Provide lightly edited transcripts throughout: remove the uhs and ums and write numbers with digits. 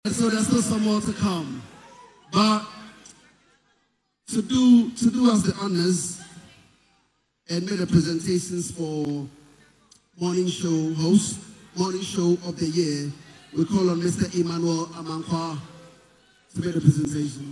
So there's still some more to come. But to do us the honors and make the presentations for morning show host, morning show of the year, we call on Mr. Emmanuel Amankwa to make the presentation.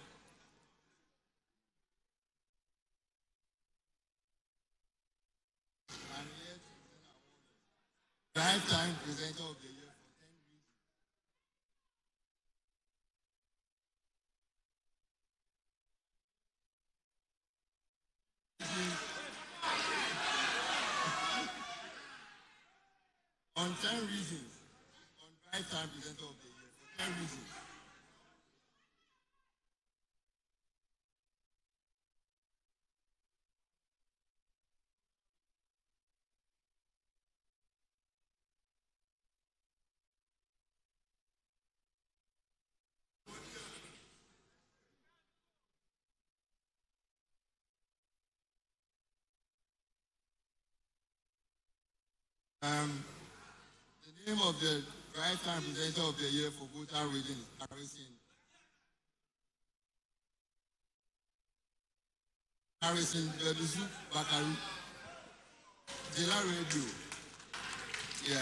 Drive time presenter of the year. On 10 reasons, on drive time presenter of the year for 10 reasons. The name of the drive time presenter of the year for Volta region is Harrison Bedusu Bakaru. Jela Radio. Yeah.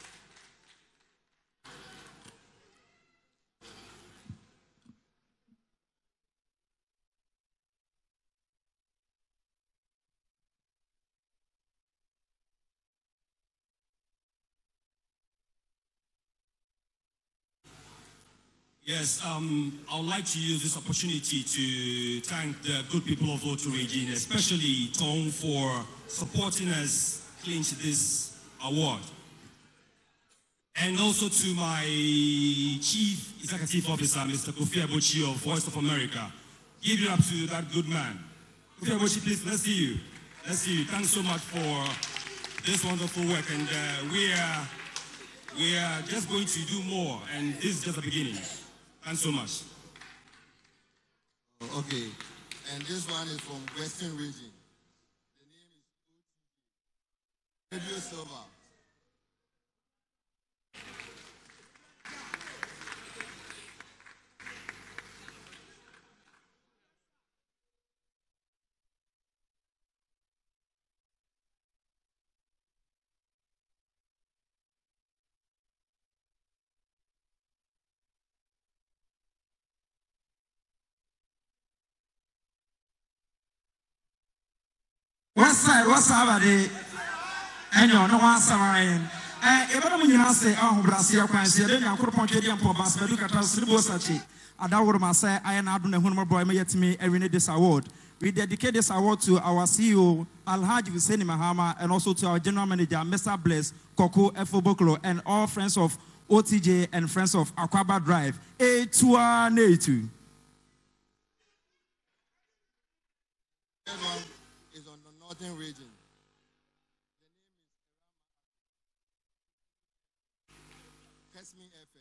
Yes, I would like to use this opportunity to thank the good people of Volta region, especially Tom, for supporting us clinch this award. And also to my Chief Executive Officer, Mr. Kofi Abochi of Voice of America. Give it up to that good man. Kofi Abochi, please, let's see you. Let's see you. Thanks so much for this wonderful work. And we are just going to do more. And this is just the beginning. Thanks so much. Okay. And this one is from Western region. The name is Radio Silver. What's up, and you're no one summary. Every when you say, oh, Brazil, then I'm going to get for Bass, but look at us, Ribosachi. And that would say, I am Aduna Hunmer Boy, may to me, every this award. We dedicate this award to our CEO, Alhaji Hussein Mahama, and also to our General Manager, Mr. Bless, Koko Efoboklo, and all friends of OTJ and friends of Aquaba Drive. A2A2. Is on the northern region. The name is Tesmin FM.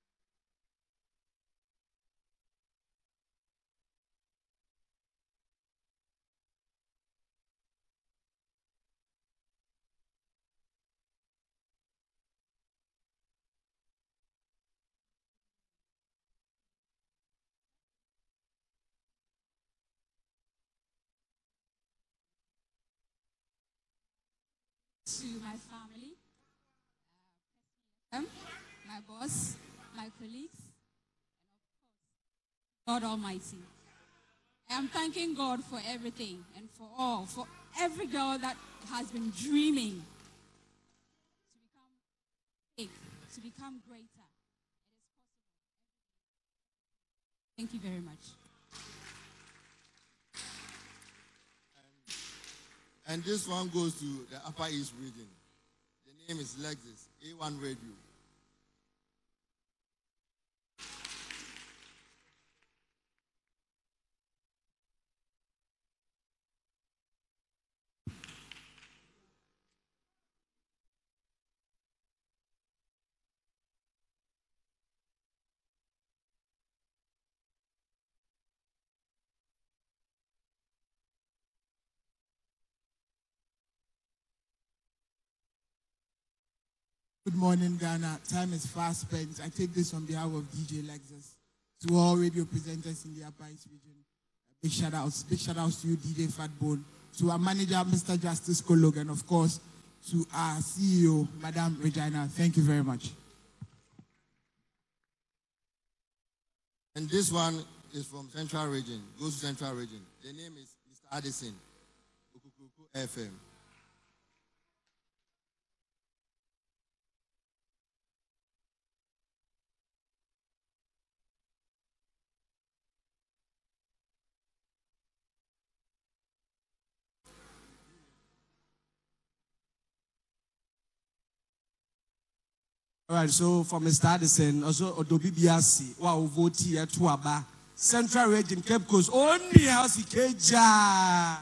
To my family, my boss, my colleagues, and of course, God Almighty. I am thanking God for everything and for every girl that has been dreaming to become big, to become greater. It is possible. Thank you very much. And this one goes to the Upper East region. The name is Lexus, A1 Radio. Good morning, Ghana. Time is fast spent. I take this on behalf of DJ Lexus to all radio presenters in the Upper East region. Big shout outs. Big shout outs to you, DJ Fatbone, to our manager, Mr. Justice Kolog, and of course, to our CEO, Madam Regina. Thank you very much. And this one is from Central Region, goes to Central Region. The name is Mr. Addison, Okukuku FM. All right, so for Mr. Addison, also Odobi Biasi, wow, vote here to Aba. Central Region, Cape Coast, only house Ikeja.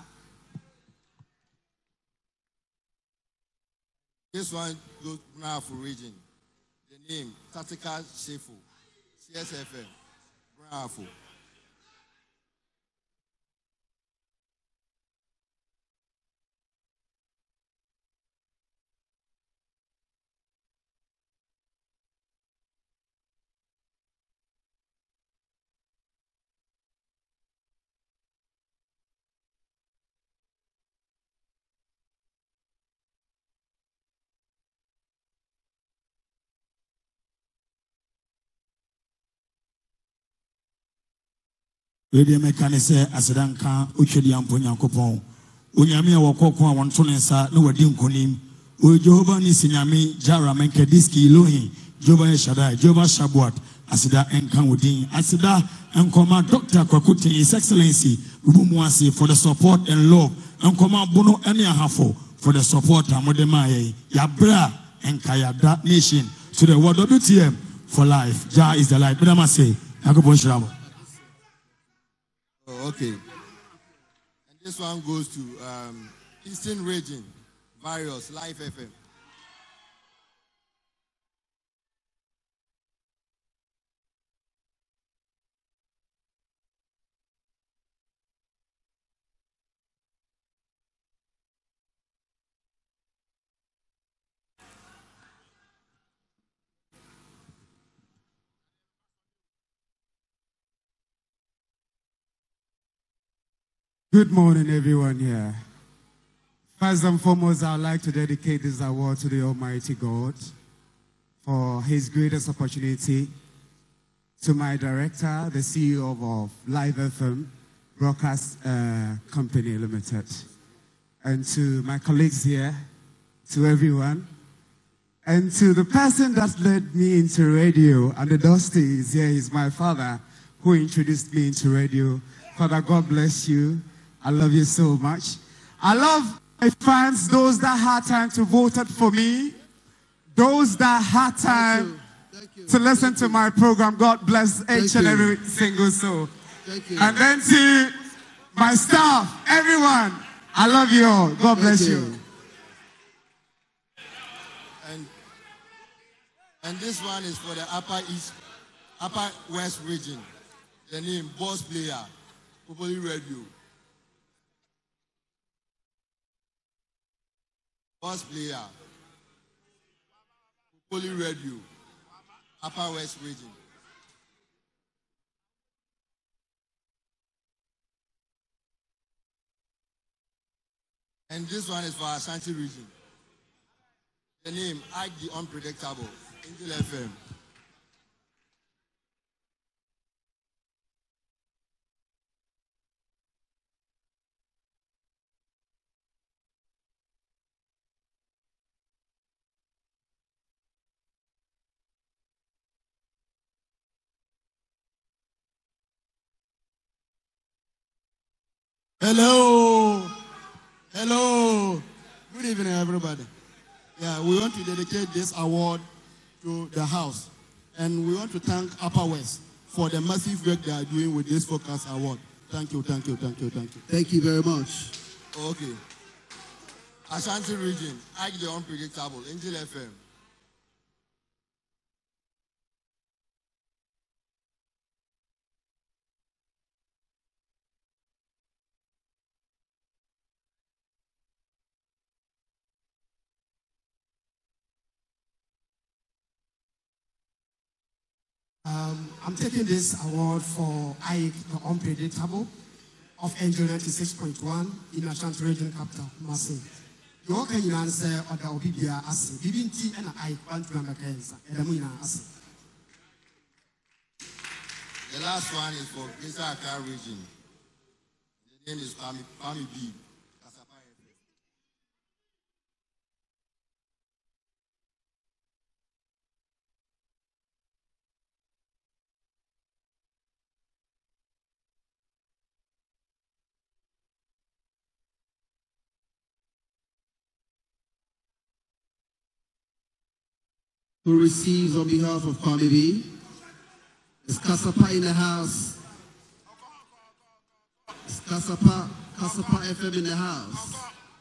This one goes now for region. The name, Tatika Shefu, CSFM, Bravo. Radio Mechanism Asadanka, Uchediam Punyankopon, Unyamia Wakoko, one Tonesa, no Wadim Kunim, Ujoba Nisinyami, Jara Menkadiski, Lohi, Joba Shadai, Joba Shabuat, Asida Enkan Udin, Asida and Command Dr. Kwakuti, His Excellency, Ubumwasi for the support and love, and Command Bono Eniahafo for the support and Modemaye, Yabra and Kayada Nation to the word WTM for life. Ja is the light. But I must say, Agobon Shramo. Oh, okay. And this one goes to Eastern Region, Various, Life FM. Good morning, everyone here. First and foremost, I'd like to dedicate this award to the Almighty God for His greatest opportunity, to my director, the CEO of Live FM Broadcast Company Limited, and to my colleagues here, to everyone, and to the person that led me into radio, and the Dusty is here, he's my father, who introduced me into radio. Father, God bless you. I love you so much. I love my fans, those that had time to vote for me, those that had time to listen to my program. God bless each and every single soul. And then to my staff, everyone, I love you all. God bless you. And this one is for the Upper West region. The name, Boss Player, Popoli Radio. Boss Player, Popoli Radio, Upper West region. And this one is for Ashanti region. The name, Ike the Unpredictable, Angel FM. Hello. Hello. Good evening, everybody. Yeah, we want to dedicate this award to the house. And we want to thank Upper West for the massive work they are doing with this Focus Award. Thank you, thank you, thank you, thank you. Thank you very much. Okay. Ashanti region, Ike the Unpredictable, Angel FM. I'm taking this award for Ike, the unpredictable, of Angel 96.1 in Ashanti Region Capital, Kumasi. You can answer or the Obibia Asi, BBT and Ike, one to number cancer, and the Muna Asi. The last one is for Greater Accra Region. The name is Kwame B. Kasapa FM. Who receives on behalf of Kwame B? Is Kasapa in the house? Is Kasapa FM in the house?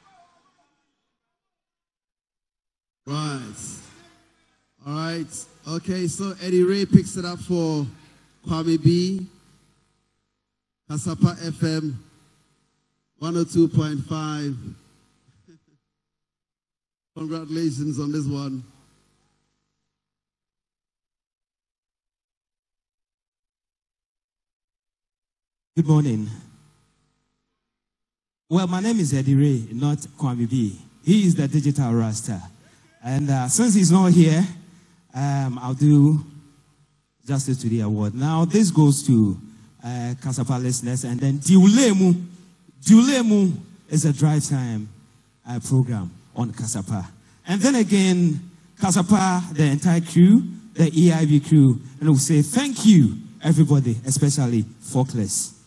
Right. All right. Okay, so Eddie Ray picks it up for Kwame B. Kasapa FM 102.5. Congratulations on this one. Good morning. Well, my name is Eddie Ray, not Kwame B. He is the digital rasta. And since he's not here, I'll do justice to the award. Now, this goes to Kasapa listeners. And then Diulemu is a drive time program on Kasapa. And then again, Kasapa, the entire crew, the EIB crew, and we'll say thank you, everybody, especially Folkless.